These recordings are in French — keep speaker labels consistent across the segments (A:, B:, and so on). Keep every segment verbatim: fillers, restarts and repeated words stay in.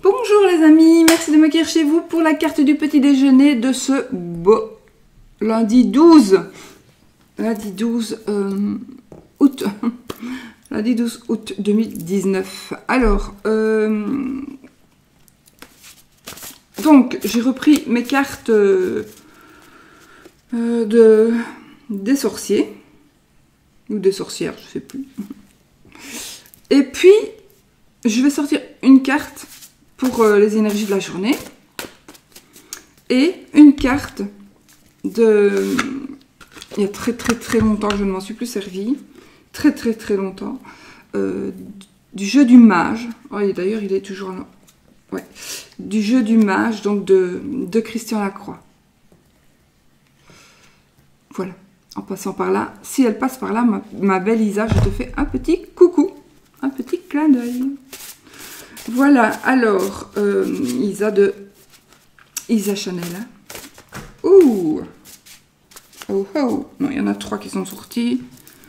A: Bonjour les amis, merci de m'accueillir chez vous pour la carte du petit déjeuner de ce beau lundi douze. Lundi douze euh, août. Lundi douze août deux mille dix-neuf. Alors, euh, donc j'ai repris mes cartes euh, de, des sorciers. Ou des sorcières, je sais plus. Et puis, je vais sortir une carte pour euh, les énergies de la journée. Et une carte de... Il y a très très très longtemps que je ne m'en suis plus servie. Très très très longtemps. Euh, du jeu du mage. Oh, d'ailleurs, il est toujours là. Ouais. Du jeu du mage, donc de, de Christian Lacroix. Voilà. En passant par là, si elle passe par là, ma, ma belle Isa, je te fais un petit coucou. Un petit clin d'œil. Voilà, alors, euh, Isa de Isa Chanel. Ouh. Oh oh. Non, il y en a trois qui sont sortis.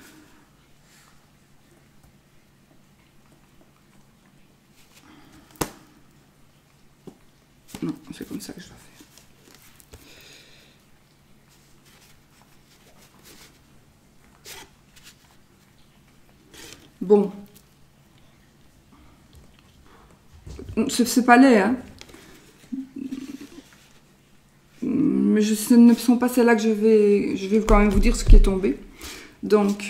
A: Non, c'est comme ça que je dois faire. Bon. C'est pas laid, hein. Mais je, ce ne sont pas celles-là que je vais... Je vais quand même vous dire ce qui est tombé. Donc...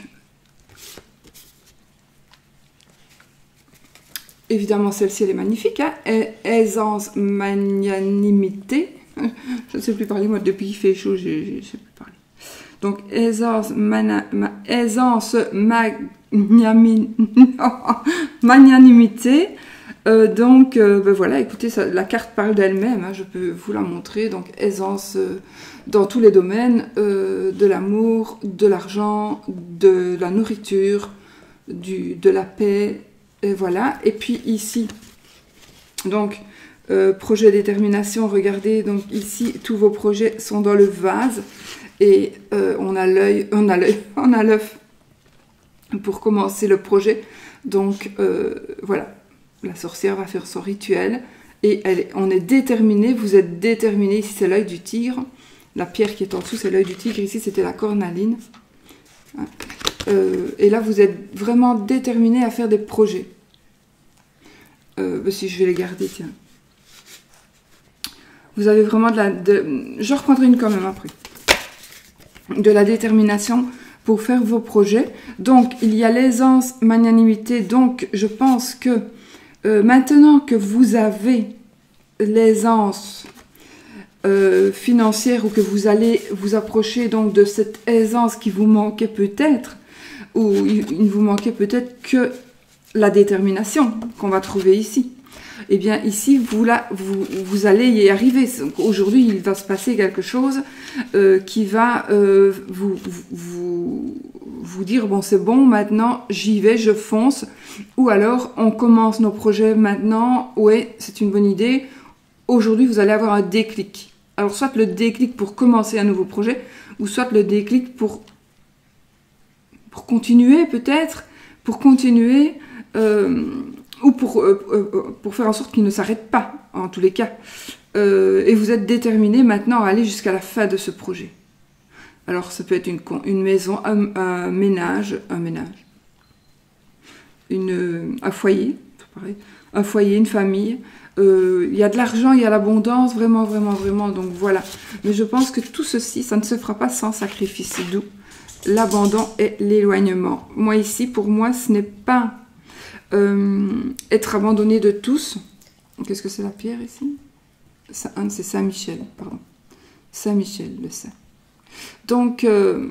A: Évidemment, celle-ci, elle est magnifique, hein. Aisance, magnanimité. Je ne sais plus parler, moi, depuis qu'il fait chaud, je ne sais plus parler. Donc, aisance, mana, ma, aisance, magnanimité. Euh, donc, euh, ben voilà, écoutez, ça, la carte parle d'elle-même, hein, je peux vous la montrer. Donc, aisance euh, dans tous les domaines, euh, de l'amour, de l'argent, de la nourriture, du, de la paix, et voilà. Et puis ici, donc, euh, projet détermination, regardez, donc ici, tous vos projets sont dans le vase. Et euh, on a l'œil, on a l'œil, on a l'œuf pour commencer le projet. Donc, euh, voilà. La sorcière va faire son rituel et elle, on est déterminé, vous êtes déterminé. Ici, c'est l'œil du tigre. La pierre qui est en dessous, c'est l'œil du tigre. Ici, c'était la cornaline. Euh, et là, vous êtes vraiment déterminé à faire des projets. Euh, si je vais les garder, tiens. Vous avez vraiment de la... De, je reprendrai une quand même après. De la détermination pour faire vos projets. Donc, il y a l'aisance, magnanimité. Donc, je pense que Euh, maintenant que vous avez l'aisance euh, financière ou que vous allez vous approcher donc de cette aisance qui vous manquait peut-être, ou il, il ne vous manquait peut-être que la détermination qu'on va trouver ici. Eh bien ici, vous, là, vous, vous allez y arriver. Aujourd'hui, il va se passer quelque chose euh, qui va euh, vous, vous, vous dire, bon c'est bon, maintenant j'y vais, je fonce. Ou alors, on commence nos projets maintenant, ouais, c'est une bonne idée. Aujourd'hui, vous allez avoir un déclic. Alors, soit le déclic pour commencer un nouveau projet, ou soit le déclic pour, pour continuer peut-être, pour continuer... Euh, ou pour, euh, euh, pour faire en sorte qu'il ne s'arrête pas, en tous les cas. Euh, et vous êtes déterminé maintenant à aller jusqu'à la fin de ce projet. Alors, ça peut être une, une maison, un, un ménage, un ménage, une, un foyer, pareil, un foyer, une famille. Euh, il y a de l'argent, il y a l'abondance, vraiment, vraiment, vraiment, donc voilà. Mais je pense que tout ceci, ça ne se fera pas sans sacrifice, d'où l'abandon et l'éloignement. Moi, ici, pour moi, ce n'est pas... Euh, être abandonné de tous. Qu'est-ce que c'est la pierre ici? C'est Saint-Michel, pardon. Saint-Michel, le saint. Donc, euh,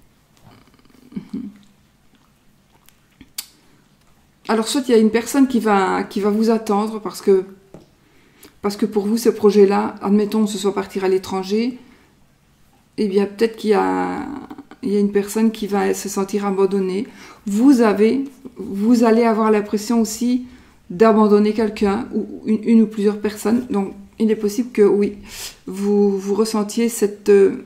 A: alors soit il y a une personne qui va, qui va vous attendre parce que, parce que pour vous, ce projet-là, admettons, ce soit partir à l'étranger, eh bien, peut-être qu'il y a... Il y a une personne qui va se sentir abandonnée. Vous avez, vous allez avoir l'impression aussi d'abandonner quelqu'un ou une, une ou plusieurs personnes. Donc, il est possible que oui, vous, vous ressentiez cette, euh,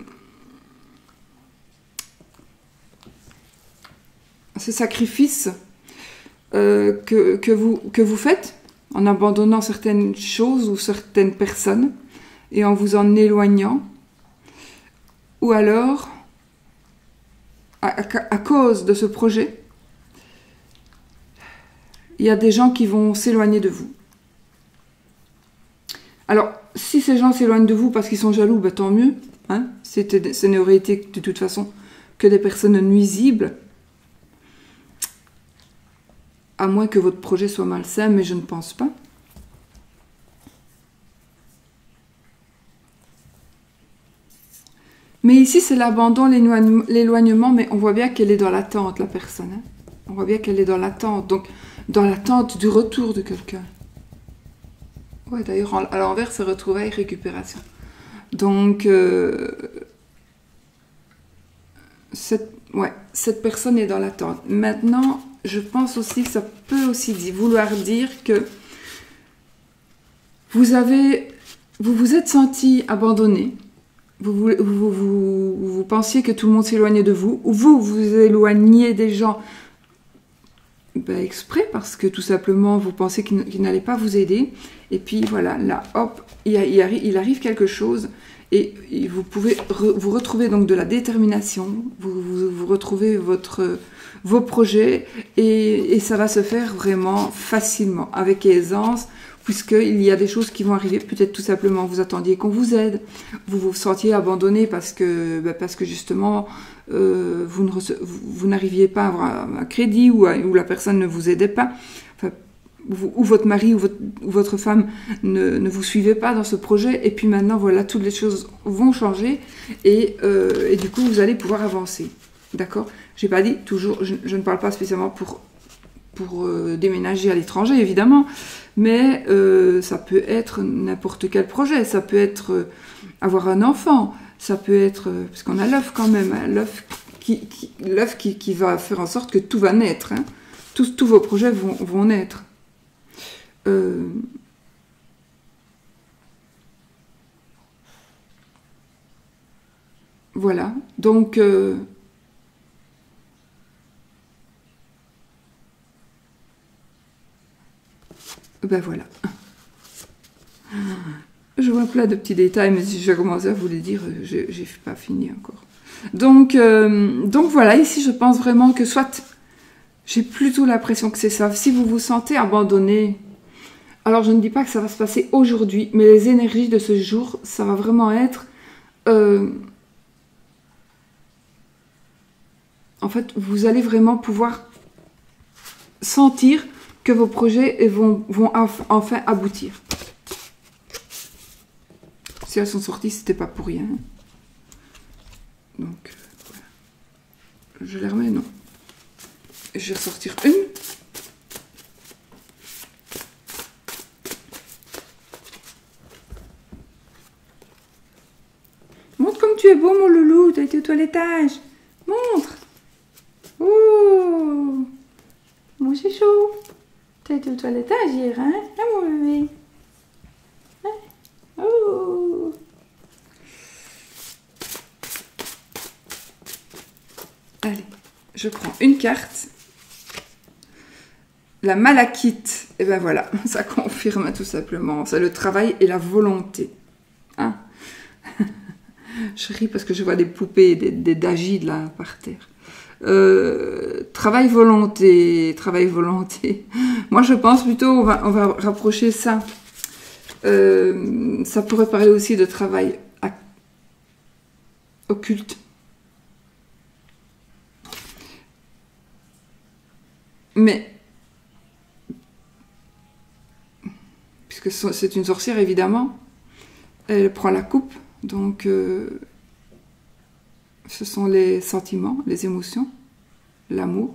A: ce sacrifice euh, que, que, vous, que vous faites en abandonnant certaines choses ou certaines personnes et en vous en éloignant, ou alors, à, à, à cause de ce projet, il y a des gens qui vont s'éloigner de vous. Alors, si ces gens s'éloignent de vous parce qu'ils sont jaloux, ben, tant mieux. Hein, ce n'aurait été de toute façon que des personnes nuisibles. À moins que votre projet soit malsain, mais je ne pense pas. Mais ici, c'est l'abandon, l'éloignement, mais on voit bien qu'elle est dans l'attente, la personne. Hein. On voit bien qu'elle est dans l'attente, donc dans l'attente du retour de quelqu'un. Ouais, d'ailleurs, à l'envers, c'est retrouvailles, récupération. Donc, euh, cette, ouais, cette personne est dans l'attente. Maintenant, je pense aussi que ça peut aussi dire, vouloir dire que vous avez, vous vous êtes senti abandonné. Vous, vous, vous, vous, vous pensiez que tout le monde s'éloignait de vous, ou vous vous éloignez des gens ben, exprès, parce que tout simplement vous pensez qu'ils qu'ils n'allaient pas vous aider, et puis voilà, là, hop, il, il, arrive, il arrive quelque chose, et, et vous pouvez re, vous retrouver donc de la détermination, vous, vous, vous retrouvez votre, vos projets, et, et ça va se faire vraiment facilement, avec aisance, puisqu'il y a des choses qui vont arriver, peut-être tout simplement vous attendiez qu'on vous aide, vous vous sentiez abandonné parce que, ben parce que justement euh, vous, ne vous, vous n'arriviez pas à avoir un crédit ou, à, ou la personne ne vous aidait pas, enfin, ou, ou votre mari ou votre, ou votre femme ne, ne vous suivait pas dans ce projet, et puis maintenant voilà, toutes les choses vont changer et, euh, et du coup vous allez pouvoir avancer. D'accord? J'ai pas dit toujours, je, je ne parle pas spécialement pour, pour euh, déménager à l'étranger évidemment. Mais euh, ça peut être n'importe quel projet, ça peut être euh, avoir un enfant, ça peut être, euh, parce qu'on a l'œuf quand même, hein, l'œuf qui, qui, l'œuf qui, qui va faire en sorte que tout va naître, hein. tous, tous vos projets vont, vont naître. Euh, voilà, donc... Euh, ben voilà. Je vois plein de petits détails, mais si je vais commencer à vous les dire, j'ai pas fini encore. Donc, euh, donc voilà, ici je pense vraiment que soit, j'ai plutôt l'impression que c'est ça, si vous vous sentez abandonné, alors je ne dis pas que ça va se passer aujourd'hui, mais les énergies de ce jour, ça va vraiment être, euh, en fait, vous allez vraiment pouvoir sentir que vos projets vont, vont enfin aboutir. Si elles sont sorties, c'était pas pour rien. Donc, voilà. Je les remets, non. Je vais ressortir une. Montre comme tu es beau, mon loulou. Tu as été au toilettage. Montre. Oh, mon chouchou. Tu as été au toilettage hier, hein? Ah, mon bébé. Hein? Oh. Allez, je prends une carte. La malachite. Et ben voilà, ça confirme tout simplement. C'est le travail et la volonté. Hein? Je ris parce que je vois des poupées, des, des dagides là par terre. Euh, travail volonté, travail volonté. Moi je pense plutôt, on va, on va rapprocher ça. Euh, ça pourrait parler aussi de travail occulte. Mais, puisque c'est une sorcière évidemment, elle prend la coupe, donc euh, ce sont les sentiments, les émotions, l'amour.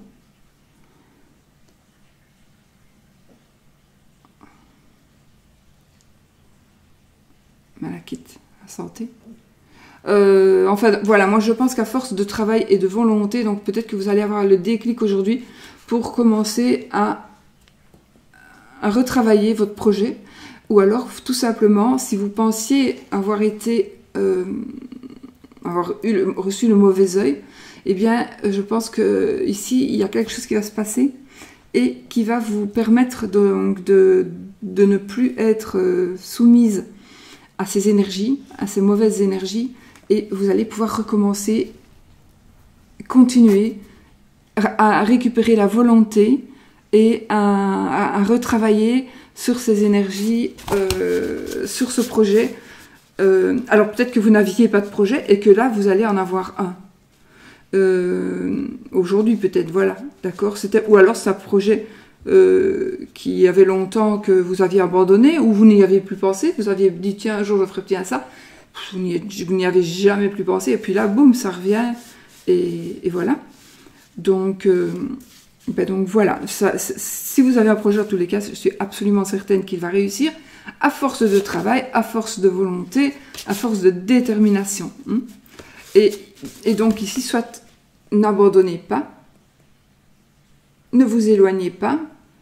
A: Malachite, la santé. Euh, enfin, voilà, moi je pense qu'à force de travail et de volonté, donc peut-être que vous allez avoir le déclic aujourd'hui pour commencer à, à retravailler votre projet. Ou alors, tout simplement, si vous pensiez avoir été... Euh, avoir eu le, reçu le mauvais œil, eh bien, je pense que ici il y a quelque chose qui va se passer et qui va vous permettre donc de, de ne plus être euh, soumise à ces énergies, à ces mauvaises énergies, et vous allez pouvoir recommencer, continuer à récupérer la volonté et à, à, à retravailler sur ces énergies, euh, sur ce projet. Euh, alors peut-être que vous n'aviez pas de projet et que là vous allez en avoir un. Euh, aujourd'hui peut-être, voilà, d'accord, c'était, ou alors c'est un projet euh, qui avait longtemps que vous aviez abandonné, ou vous n'y aviez plus pensé, vous aviez dit tiens un jour je ferai bien ça, vous n'y avez jamais plus pensé, et puis là boum ça revient, et, et voilà. Donc, euh, ben donc voilà, ça, si vous avez un projet en tous les cas, je suis absolument certaine qu'il va réussir, à force de travail, à force de volonté, à force de détermination. Hein. Et, et donc ici, soit n'abandonnez pas, ne vous éloignez pas.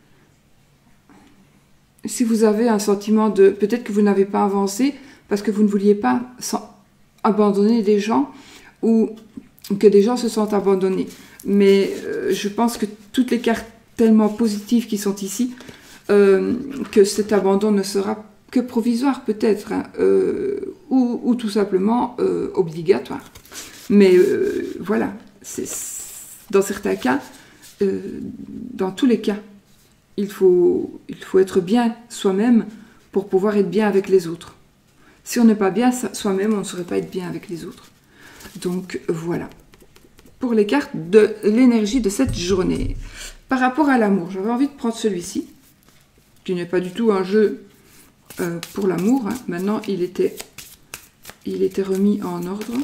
A: Si vous avez un sentiment de... Peut-être que vous n'avez pas avancé parce que vous ne vouliez pas abandonner des gens ou que des gens se sentent abandonnés. Mais euh, je pense que toutes les cartes tellement positives qui sont ici, euh, que cet abandon ne sera que provisoire peut-être, hein, euh, ou, ou tout simplement euh, obligatoire. Mais euh, voilà, c'est, dans certains cas, euh, dans tous les cas, il faut, il faut être bien soi-même pour pouvoir être bien avec les autres. Si on n'est pas bien soi-même, on ne saurait pas être bien avec les autres. Donc voilà. Pour les cartes de l'énergie de cette journée. Par rapport à l'amour, j'avais envie de prendre celui-ci, qui n'est pas du tout un jeu euh, pour l'amour. Hein. Maintenant, il était, il était remis en ordre.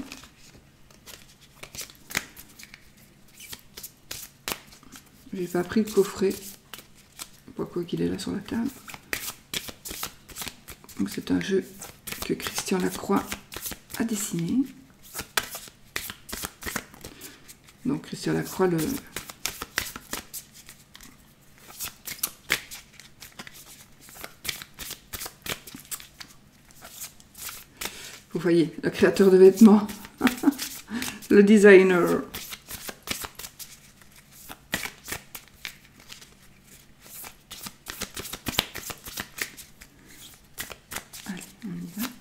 A: J'ai pas pris le coffret, pas quoi qu'il est là sur la table. Donc c'est un jeu que Christian Lacroix a dessiné. Donc Christian Lacroix, le... Vous voyez, le créateur de vêtements, le designer. Allez, on y va.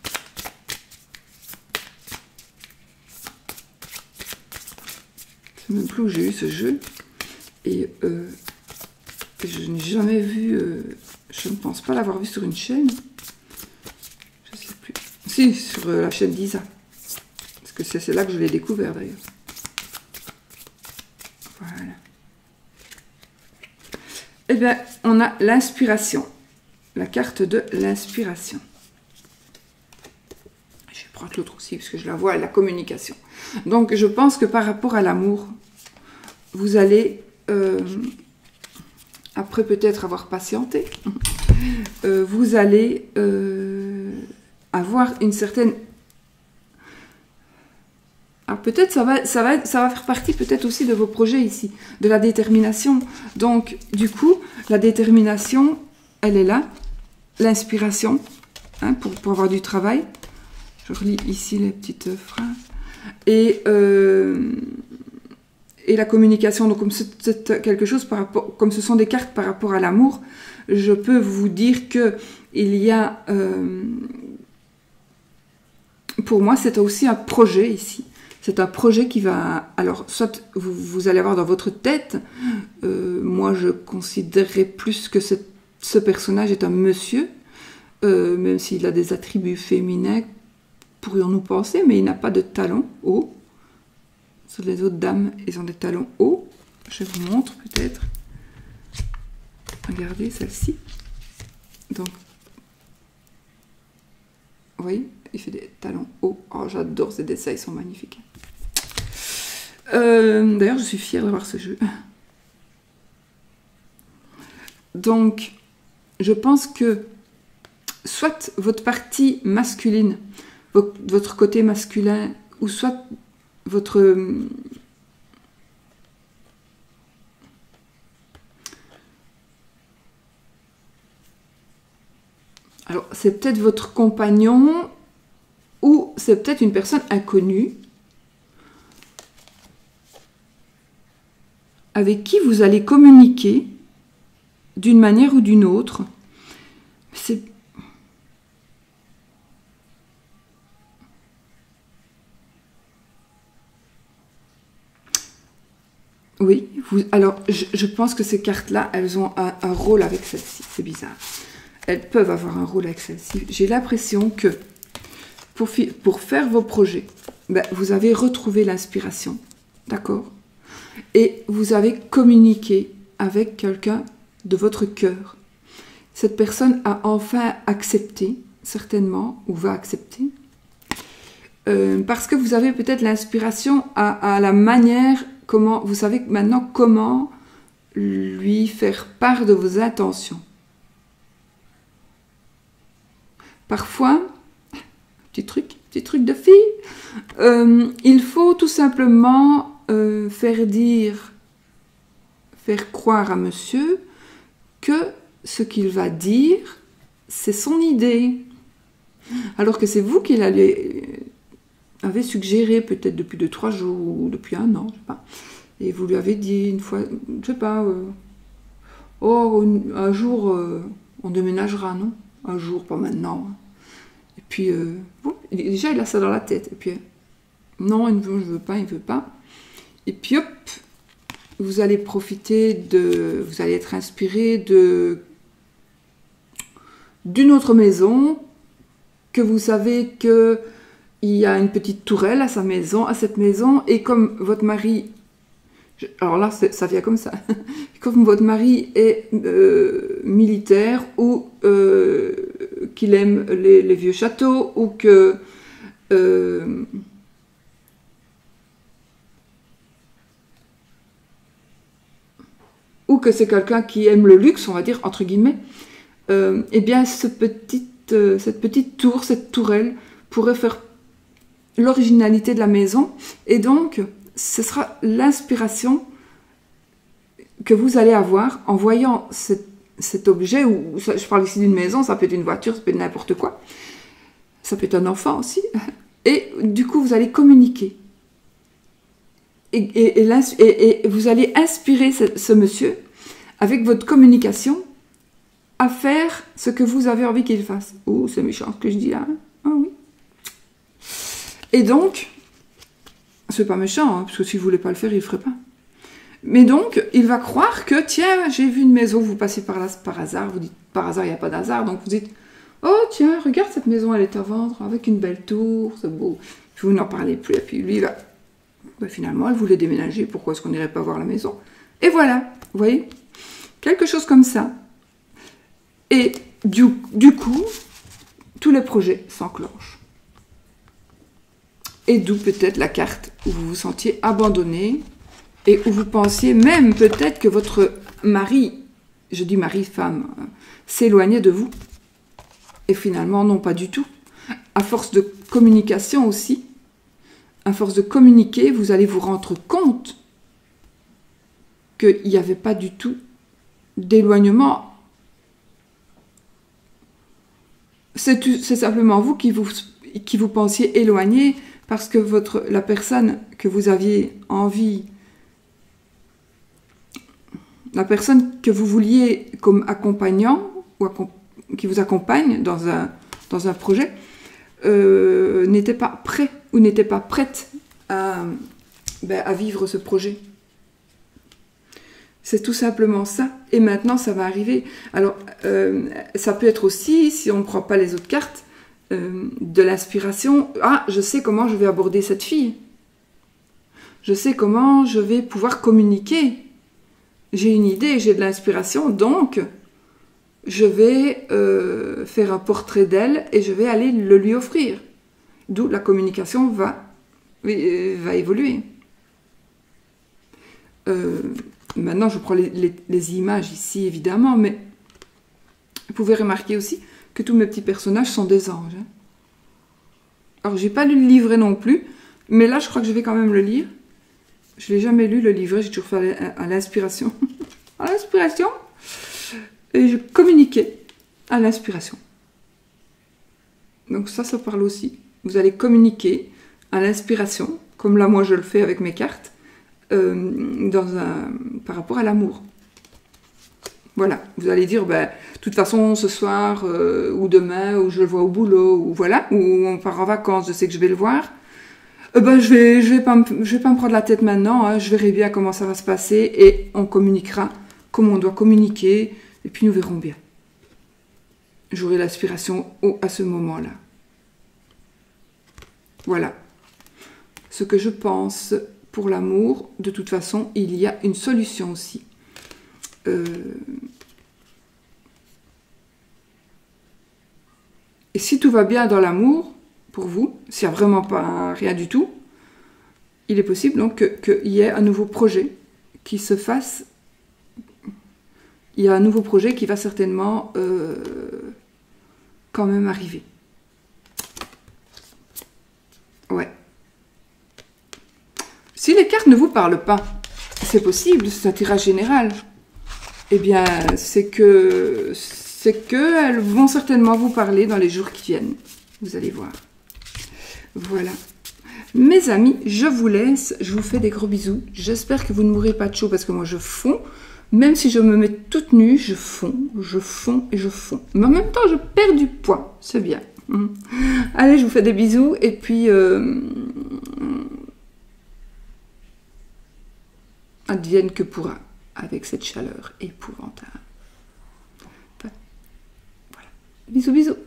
A: C'est même plus où j'ai eu ce jeu. Et euh, je n'ai jamais vu, euh, je ne pense pas l'avoir vu sur une chaîne. Je sais plus. Si, sur euh, la chaîne d'Isa. Parce que c'est là que je l'ai découvert d'ailleurs. Voilà. Eh bien, on a l'inspiration. La carte de l'inspiration. Je vais prendre l'autre aussi, parce que je la vois, la communication. Donc, je pense que par rapport à l'amour, vous allez, euh, après peut-être avoir patienté, euh, vous allez euh, avoir une certaine... Alors peut-être ça va, ça, va, ça va faire partie peut-être aussi de vos projets ici, de la détermination. Donc, du coup, la détermination, elle est là. L'inspiration, hein, pour, pour avoir du travail. Je relis ici les petites phrases. Et, euh, et la communication, donc comme c'est quelque chose par rapport, comme ce sont des cartes par rapport à l'amour, je peux vous dire que il y a, euh, pour moi, c'est aussi un projet ici. C'est un projet qui va, alors soit vous, vous allez avoir dans votre tête, euh, moi je considérerais plus que cette, ce personnage est un monsieur, euh, même s'il a des attributs féminins, pourrions-nous penser, mais il n'a pas de talons hauts. Sur les autres dames, ils ont des talons hauts. Je vous montre peut-être. Regardez celle-ci. Donc, vous voyez, il fait des talons hauts. Oh, j'adore ces dessins, ils sont magnifiques. Euh, D'ailleurs, je suis fière d'avoir ce jeu. Donc, je pense que soit votre partie masculine, votre côté masculin, ou soit votre... Alors, c'est peut-être votre compagnon, ou c'est peut-être une personne inconnue, avec qui vous allez communiquer d'une manière ou d'une autre. C'est... Oui, vous, alors je, je pense que ces cartes-là, elles ont un, un rôle avec celle-ci, c'est bizarre. Elles peuvent avoir un rôle avec celle-ci. J'ai l'impression que pour, pour faire vos projets, ben, vous avez retrouvé l'inspiration, d'accord? Et vous avez communiqué avec quelqu'un de votre cœur. Cette personne a enfin accepté, certainement, ou va accepter, euh, parce que vous avez peut-être l'inspiration à, à la manière... Comment, vous savez maintenant comment lui faire part de vos intentions. Parfois, petit truc, petit truc de fille, euh, il faut tout simplement euh, faire dire, faire croire à monsieur que ce qu'il va dire, c'est son idée. Alors que c'est vous qui l'avez... avait suggéré peut-être depuis deux, trois jours, ou depuis un an, je sais pas. Et vous lui avez dit une fois, je sais pas, euh, oh, un jour, euh, on déménagera, non? Un jour, pas maintenant. Et puis, euh, bon, déjà, il a ça dans la tête. Et puis, non, il ne veut, je veux pas, il ne veut pas. Et puis, hop, vous allez profiter de, vous allez être inspiré de, d'une autre maison, que vous savez que il y a une petite tourelle à sa maison, à cette maison, et comme votre mari, alors là, ça vient comme ça, comme votre mari est euh, militaire, ou euh, qu'il aime les, les vieux châteaux, ou que... Euh, ou que c'est quelqu'un qui aime le luxe, on va dire, entre guillemets, euh, eh bien, ce petit, euh, cette petite tour, cette tourelle, pourrait faire l'originalité de la maison, et donc ce sera l'inspiration que vous allez avoir en voyant cet, cet objet, ou je parle ici d'une maison, ça peut être une voiture, ça peut être n'importe quoi, ça peut être un enfant aussi, et du coup vous allez communiquer, et, et, et, et, et vous allez inspirer ce, ce monsieur avec votre communication à faire ce que vous avez envie qu'il fasse. Oh, c'est méchant ce que je dis là, hein? Ah oui. Et donc, c'est pas méchant, hein, parce que s'il voulait pas le faire, il le ferait pas. Mais donc, il va croire que, tiens, j'ai vu une maison, vous passez par là par hasard, vous dites, par hasard, il n'y a pas d'hasard, donc vous dites, oh tiens, regarde, cette maison, elle est à vendre, avec une belle tour, c'est beau. Vous n'en parlez plus, et puis lui, il va, ben, finalement, elle voulait déménager, pourquoi est-ce qu'on n'irait pas voir la maison? Et voilà, vous voyez, quelque chose comme ça. Et du, du coup, tous les projets s'enclenchent. Et d'où peut-être la carte où vous vous sentiez abandonné et où vous pensiez même peut-être que votre mari, je dis mari-femme, s'éloignait de vous. Et finalement, non, pas du tout. À force de communication aussi, à force de communiquer, vous allez vous rendre compte qu'il n'y avait pas du tout d'éloignement. C'est simplement vous qui vous, qui vous pensiez éloigné, parce que votre, la personne que vous aviez envie, la personne que vous vouliez comme accompagnant, ou accom qui vous accompagne dans un, dans un projet, euh, n'était pas prêt ou n'était pas prête à, ben, à vivre ce projet. C'est tout simplement ça. Et maintenant, ça va arriver. Alors, euh, ça peut être aussi, si on ne prend pas les autres cartes, Euh, de l'inspiration. Ah, je sais comment je vais aborder cette fille. Je sais comment je vais pouvoir communiquer. J'ai une idée, j'ai de l'inspiration, donc je vais euh, faire un portrait d'elle et je vais aller le lui offrir. D'où la communication va, va évoluer. Euh, maintenant, je prends les, les, les images ici, évidemment, mais vous pouvez remarquer aussi que tous mes petits personnages sont des anges. Hein. Alors, j'ai pas lu le livret non plus, mais là, je crois que je vais quand même le lire. Je l'ai jamais lu, le livret, j'ai toujours fait à l'inspiration. À l'inspiration. Et je communiquais à l'inspiration. Donc ça, ça parle aussi. Vous allez communiquer à l'inspiration, comme là, moi, je le fais avec mes cartes, euh, dans un, par rapport à l'amour. Voilà, vous allez dire, ben, de toute façon, ce soir, euh, ou demain, ou je le vois au boulot, ou voilà, ou on part en vacances, je sais que je vais le voir. Euh, ben, je vais, je vais pas, me- je vais pas me prendre la tête maintenant, hein, je verrai bien comment ça va se passer, et on communiquera comme on doit communiquer, et puis nous verrons bien. J'aurai l'aspiration au- à ce moment-là. Voilà. Ce que je pense pour l'amour, de toute façon, il y a une solution aussi. Euh, Et si tout va bien dans l'amour, pour vous, s'il n'y a vraiment pas rien du tout, il est possible donc qu'il y ait un nouveau projet qui se fasse. Il y a un nouveau projet qui va certainement euh, quand même arriver. Ouais. Si les cartes ne vous parlent pas, c'est possible, c'est un tirage général. Eh bien, c'est que, c'est que elles vont certainement vous parler dans les jours qui viennent. Vous allez voir. Voilà. Mes amis, je vous laisse. Je vous fais des gros bisous. J'espère que vous ne mourrez pas de chaud parce que moi, je fonds. Même si je me mets toute nue, je fonds, je fonds et je fonds. Mais en même temps, je perds du poids. C'est bien. Allez, je vous fais des bisous. Et puis... Euh, advienne que pourra avec cette chaleur épouvantable. Voilà. Bisous, bisous.